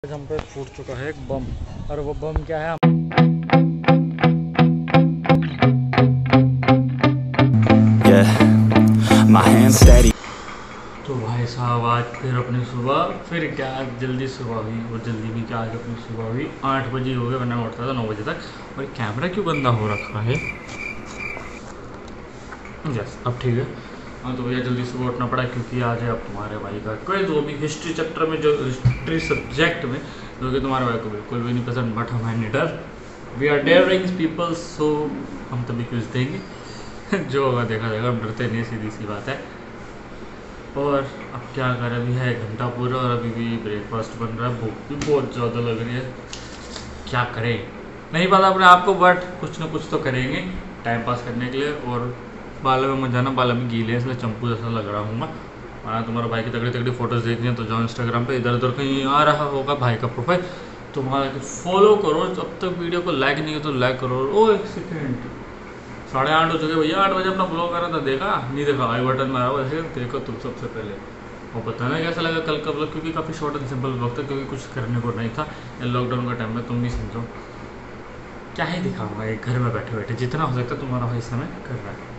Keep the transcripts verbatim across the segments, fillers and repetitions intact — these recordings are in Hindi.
हम पे फूट चुका है एक बम, और वो बम क्या है, yeah, my hands steady। तो भाई साहब आज फिर अपनी सुबह फिर क्या जल्दी सुबह हुई, और जल्दी भी क्या आज अपनी सुबह हुई आठ बजे हो गए, वरना मैं उठता था नौ बजे तक। और कैमरा क्यों गंदा हो रखा है, यस अब ठीक है। हाँ तो भैया जल्दी सुबह उठना पड़ा क्योंकि आज है अब तुम्हारे भाई का कोई जो भी हिस्ट्री चैप्टर में, जो हिस्ट्री सब्जेक्ट में जो कि तुम्हारे भाई को बिल्कुल भी नहीं पसंद, बट हम नहीं डर, we are daring people, so हम तभी क्विज देंगे जो होगा देखा जाएगा, हम डरते नहीं, सीधी सी बात है। और अब क्या करें, अभी है एक घंटा पूरा और अभी भी ब्रेकफास्ट बन रहा है, भूख भी बहुत ज़्यादा लग रही है, क्या करें नहीं पता अपने आप को, बट कुछ ना कुछ तो करेंगे टाइम पास करने के लिए। और बालों में मत जाना, बालों में गीले हैं इसलिए चंपू जैसा लग रहा हूँ मैं। हाँ तुम्हारा भाई की तगड़ी तगड़ी फोटोज़ देखनी है तो जाओ इंस्टाग्राम पे, इधर उधर कहीं आ रहा होगा भाई का प्रोफाइल, तुम्हारा फॉलो करो। अब तक वीडियो को लाइक नहीं है तो लाइक करो। ओ एक सेकेंड, साढ़े आठ हो चुके भैया, आठ बजे अपना ब्लॉग कर रहा था, देखा नहीं देखा, आई बटन में आया हुआ ऐसे देखो तुम सबसे पहले, और बताना कैसा लगा कल का ब्लॉग, क्योंकि काफ़ी शॉर्ट एंड सिंपल ब्लॉग था, क्योंकि कुछ करने को नहीं था लॉकडाउन का टाइम में। तुम भी समझो क्या ही दिखाऊंगा, एक घर में बैठे बैठे जितना हो सकता तुम्हारा भाई समय कर रहा है।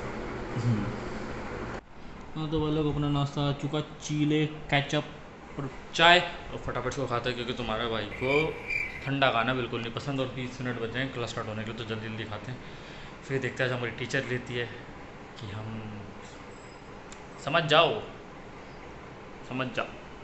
हाँ तो वो लोग अपना नाश्ता आ चुका, चीले केचप और चाय, और फटाफट से खाते हैं क्योंकि तुम्हारे भाई को ठंडा खाना बिल्कुल नहीं पसंद, और बीस मिनट बचे हैं क्लास स्टार्ट होने के लिए, तो जल्दी जल्दी खाते हैं। फिर देखते हैं हमारी टीचर लेती है कि हम समझ जाओ समझ जाओ।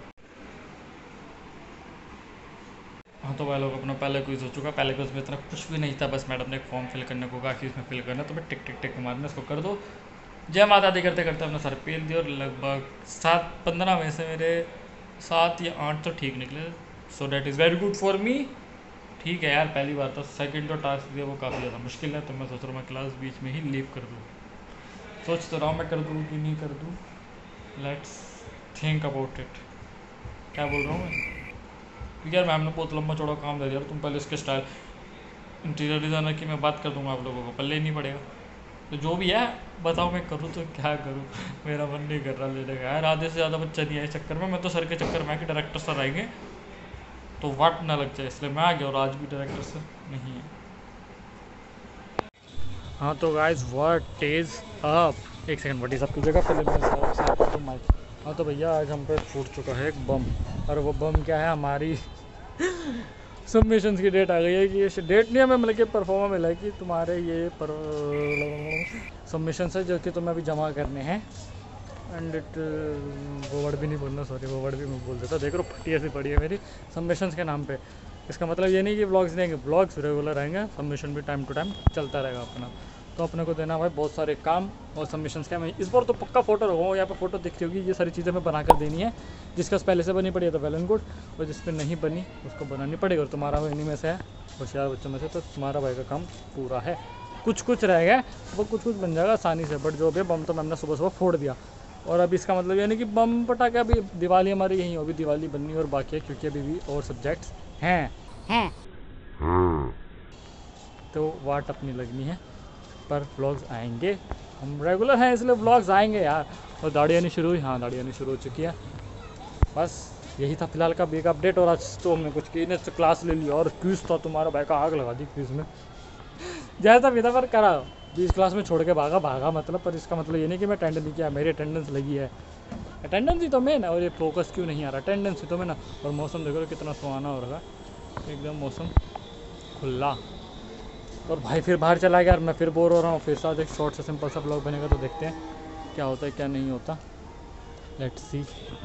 हाँ तो वह लोग अपना पहले क्विज हो चुका, पहले क्विज में इतना कुछ भी नहीं था, बस मैडम ने एक फॉर्म फिल करने को कहा कि इसमें फिल करना, तो मैं टिक टिक टिक मारना, इसको कर दो, जय माता दी करते करते अपना सर पेल दिया, और लगभग सात पंद्रह में से मेरे सात या आठ तो ठीक निकले, so that is very good for me. ठीक है यार, पहली बार था, सेकंड जो टास्क दिया वो काफ़ी ज़्यादा मुश्किल है, तो मैं सोच रहा हूँ मैं क्लास बीच में ही लीव कर दूँ, सोच तो रहा हूँ मैं कर दूँ कि नहीं कर दूँ, लेट्स थिंक अबाउट इट। क्या बोल रहा हूँ मैं, क्योंकि यार मैम ने बहुत लंबा चौड़ा काम दे दिया, तुम पहले इसके स्टाइल इंटीरियर डिज़ाइनर की मैं बात कर दूँगा, आप लोगों को पल्ले ही नहीं पड़ेगा, तो जो भी है बताओ मैं करूँ तो क्या करूँ, मेरा मन नहीं कर रहा लेने का यार, आधे से ज़्यादा बच्चा नहीं है इस चक्कर में, मैं तो सर के चक्कर में कि डायरेक्टर सर आएंगे तो वाट ना लग जाए, इसलिए मैं आ गया, और आज भी डायरेक्टर सर नहीं है। हाँ तो गाइस व्हाट इज़ अप, एक सेकंड व्हाट इज़ अप कीजिएगा पहले मैं सारा साफ करूँ माइक। हाँ तो भैया आज हम पे फूट चुका है एक बम, और वो बम क्या है, हमारी सबमिशंस की डेट आ गई है, कि ये डेट नहीं हमें मतलब कि परफॉर्मा मिला है कि तुम्हारे ये पर सबमिशंस है जो कि तुम्हें अभी जमा करने हैं, एंड इट वो वर्ड भी नहीं बोलना, सॉरी वो वर्ड भी मैं बोल देता, देख रो फटी ऐसी पड़ी है मेरी सबमिशंस के नाम पे। इसका मतलब ये नहीं कि ब्लॉग्स देंगे, ब्लॉग्स रेगुलर रहेंगे, सबमिशन भी टाइम टू टाइम चलता रहेगा अपना, तो अपने को देना भाई बहुत सारे काम और सबमिशंस के। मैं इस बार तो पक्का फ़ोटो रखूँगा, यहाँ पे फ़ोटो दिख रही होगी, ये सारी चीज़ें मैं बना कर देनी है, जिसका पहले से बनी पड़ी है तो वेल एंड गुड, और जिस पर नहीं बनी उसको बनानी पड़ेगी, और तुम्हारा भाई इन्हीं में से है, होशियार बच्चों में से, तो तुम्हारा भाई का काम पूरा है। कुछ कुछ रह गया वो कुछ कुछ बन जाएगा आसानी से, बट जो भी बम तो मैंने सुबह सुबह फोड़ दिया, और अभी इसका मतलब ये नहीं कि बम पटाखे, अभी दिवाली हमारी यहीं अभी दिवाली बननी और बाकी है, क्योंकि अभी भी और सब्जेक्ट्स हैं हैं तो वाट अपनी लगनी है, पर व्लॉग्स आएंगे, हम रेगुलर हैं इसलिए व्लॉग्स आएंगे यार। और दाढ़ी आनी शुरू हुई, हाँ दाढ़ी आनी शुरू हो चुकी है, बस यही था फिलहाल का बिग अपडेट। और आज तो हमने कुछ की नहीं, क्लास ले ली और क्विज था, तुम्हारा भाई का आग लगा दी क्विज में जैसा भी था पर करा, बीस क्लास में छोड़ के भागा भागा मतलब, पर इसका मतलब ये नहीं कि मैं अटेंड नहीं किया, मेरी अटेंडेंस लगी है, अटेंडेंस ही तो मेन है, और ये फोकस क्यों नहीं आ रहा, अटेंडेंस ही तो मेन है। और मौसम देखो कितना सुहाना हो रहा है, एकदम मौसम खुला, और भाई फिर बाहर चला गया, मैं फिर बोर हो रहा हूँ, फिर साथ एक शॉर्ट से सिंपल सा ब्लॉग बनेगा, तो देखते हैं क्या होता है क्या नहीं होता, let's see.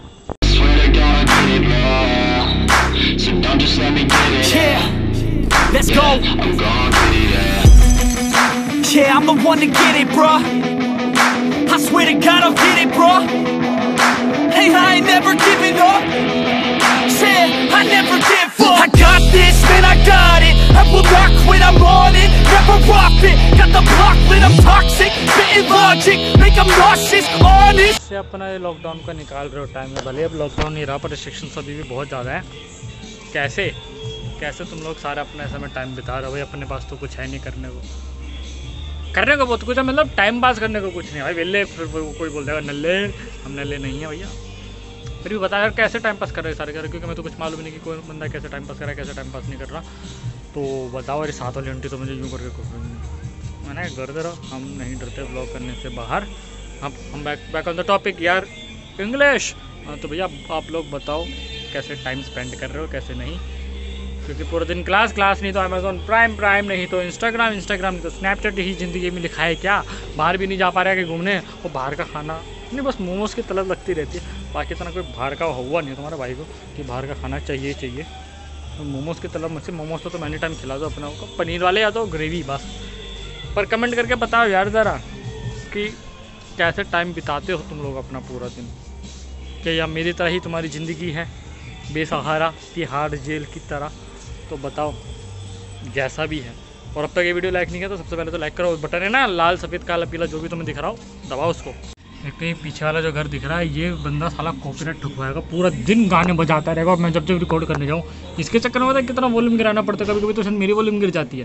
Let's go. I'm gonna get it, yeah. Yeah, I'm the one to get it, bro. I swear to God, I'll get it, bro. Hey, I ain't never giving up. Said I never give up. I got this, man, I got it. I will not quit, I'm on it. Never off it. Got the block lit, I'm toxic. Spitting logic, make them nauseous, honest. से अपना ये लॉकडाउन का निकाल रहे हो टाइम में, भले अब लॉकडाउन नहीं रहा पर रिस्ट्रिक्शंस अभी भी बहुत ज़्यादा है। कैसे कैसे तुम लोग सारे अपने ऐसे में टाइम बिता रहे हो भाई, अपने पास तो कुछ है नहीं करने को, करने को बहुत कुछ है, मतलब टाइम पास करने को कुछ नहीं भाई, वेले फिर कोई बोल देगा नल्ले, हम नल्ले नहीं है भैया, फिर भी बता यार कैसे टाइम पास कर रहे हैं सारे घर, क्योंकि मैं तो कुछ मालूम नहीं कि कोई बंदा कैसे टाइम पास कर रहा है कैसे टाइम पास नहीं कर रहा। तो बताओ अरे सात वाली आंटी तो मुझे यूँ करके कुछ मैंने डरते रहो, हम नहीं डरते ब्लॉग करने से बाहर। हम हम back back on the topic यार, इंग्लिश। हाँ तो भैया आप लोग बताओ कैसे टाइम स्पेंड कर रहे हो कैसे नहीं, क्योंकि पूरे दिन क्लास क्लास नहीं तो अमेजोन प्राइम प्राइम नहीं तो इंस्टाग्राम इंस्टाग्राम नहीं तो स्नैपचैट ही ज़िंदगी में लिखा है क्या। बाहर भी नहीं जा पा रहा है कि घूमने, वो बाहर का खाना नहीं, बस मोमोज़ की तलब लगती रहती है। बाकी इतना कोई बाहर का हुआ नहीं तुम्हारे भाई को कि बाहर का खाना चाहिए चाहिए। तो मोमोज़ की तलब मुझसे, मोमोज़ तो, तो मैंने टाइम खिला दो अपना को, पनीर वाले या तो ग्रेवी बस। पर कमेंट करके बताओ यार ज़रा कि कैसे टाइम बिताते हो तुम लोग अपना पूरा दिन, क्या या मेरी तरह ही तुम्हारी ज़िंदगी है बेसहारा तिहाड़ जेल की तरह। तो बताओ जैसा भी है। और अब तक ये वीडियो लाइक नहीं किया तो सबसे पहले तो लाइक करो, बटन है ना लाल सफ़ेद काला पीला जो भी तुम्हें दिख रहा हो दबाओ उसको। एक तो ये पीछे वाला जो घर दिख रहा है ये बंदा साला कॉपीराइट ठुकवाएगा, पूरा दिन गाने बजाता रहेगा। और मैं जब जब रिकॉर्ड करने जाऊँ इसके चक्कर में पता है कितना वॉल्यूम गिराना पड़ता है, कभी कभी तो शायद मेरी वॉल्यूम गिर जाती है।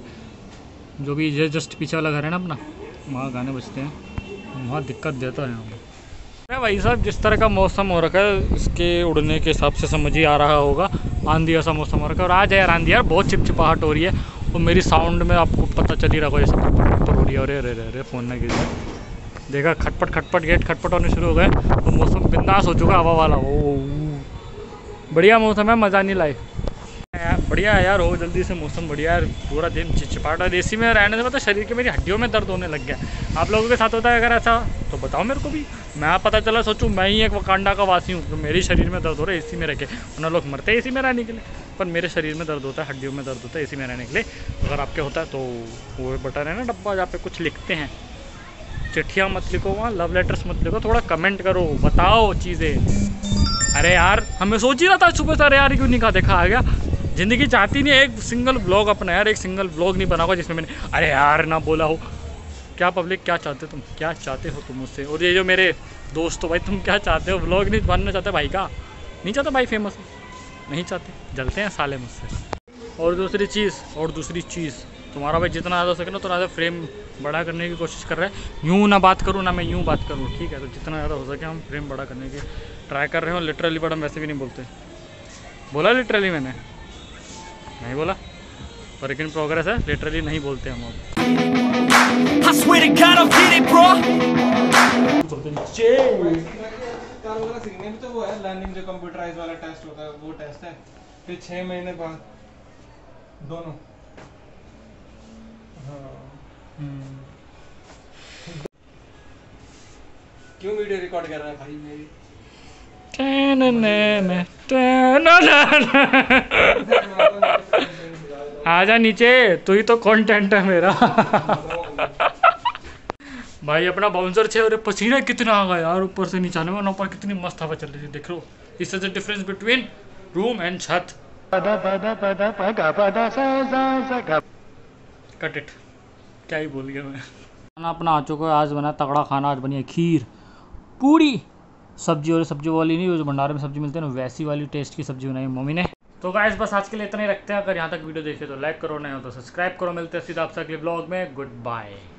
जो भी ये जस्ट पीछे वाला घर है ना अपना, वहाँ गाने बजते हैं, वहाँ दिक्कत देता है यहाँ पर। भाई साहब जिस तरह का मौसम हो रखा है इसके उड़ने के हिसाब से समझ ही आ रहा होगा, आंधी ऐसा मौसम हो रखा है। और आज है यार आंधी यार, बहुत चिपचिपाहट हो रही है और मेरी साउंड में आपको पता चल ही रहा होगा जैसे खटपट हो रही है। अरे अरे अरे फ़ोन ना गिर जाए, देखा खटपट खटपट गेट खटपट होने शुरू हो गए तो मौसम बिंदास हो चुका हवा वाला। ओ बढ़िया मौसम है, मज़ा नहीं लाए यार, बढ़िया है यार, हो जल्दी से मौसम बढ़िया है। पूरा दिन चिपचिपाहट और एसी में रहने से पता शरीर के मेरी हड्डियों में दर्द होने लग गया। आप लोगों के साथ होता है अगर ऐसा तो बताओ मेरे को भी, मैं पता चला सोचूं मैं ही एक वकांडा का वासी हूँ तो मेरे शरीर में दर्द हो रहा है एसी में रह के। उन लोग मरते हैं एसी में रहने के लिए, पर मेरे शरीर में दर्द होता है, हड्डियों में दर्द होता है एसी में रहने के लिए। अगर आपके होता है तो वो बटन है ना डब्बा जहाँ पे कुछ लिखते हैं, चिट्ठियाँ मत लिखो वहाँ, लव लेटर्स मत लिखो, थोड़ा कमेंट करो बताओ चीज़ें। अरे यार हमें सोच ही रहा था सुबह से, अरे यार क्यों नहीं कहा, देखा आ गया। ज़िंदगी चाहती नहीं एक सिंगल ब्लॉग अपना यार, एक सिंगल ब्लॉग नहीं बना होगा जिसमें मैंने अरे यार ना बोला हो। क्या पब्लिक क्या चाहते तुम, क्या चाहते हो तुम मुझसे, और ये जो मेरे दोस्त हो भाई तुम क्या चाहते हो, ब्लॉग नहीं बनना चाहते भाई का, नहीं चाहता भाई फेमस नहीं चाहते, जलते हैं साले मुझसे। और दूसरी चीज़ और दूसरी चीज़ तुम्हारा भाई जितना ज़्यादा हो सके ना तो ज़्यादा फ्रेम बड़ा करने की कोशिश कर रहा है। यूँ ना बात करूँ ना मैं यूँ बात करूँ, ठीक है, तो जितना ज़्यादा हो सके हम फ्रेम बड़ा करने की ट्राई कर रहे हो। लिटरली बड़ा हम वैसे भी नहीं बोलते, बोला लिटरली मैंने नहीं बोला, पर लेकिन प्रोग्रेस है, लिटरली नहीं बोलते हम अब। I swear to God I'll get it, bro. सीखने में तो वो है लर्निंग जो कंप्यूटराइज वाला टेस्ट होता है वो टेस्ट है, फिर छः महीने बाद दोनों। हाँ क्यों वीडियो रिकॉर्ड कर रहा है भाई मेरी? आजा नीचे, तू ही तो कंटेंट है मेरा। भाई अपना बाउंसर छे और पसीना कितना आ गया यार ऊपर से नीचे आने में, ऊपर कितनी मस्त हवा चल रही थी देख लो। Is the difference between room and chhat. Cut it, क्या ही बोल गया मैं। खाना अपना आ चुका है, आज बना तगड़ा खाना, आज बनी है खीर पूरी सब्जी, और सब्जी वाली नहीं, वो जो भंडारे में सब्जी मिलती है ना वैसी वाली टेस्ट की सब्जी बनाई मम्मी ने। तो गाइस बस आज के लिए इतना ही रखते हैं, अगर यहाँ तक वीडियो देखे तो लाइक करो, नहीं हो तो सब्सक्राइब करो। मिलते हैं सीधा आपसे अगले ब्लॉग में, गुड बाय।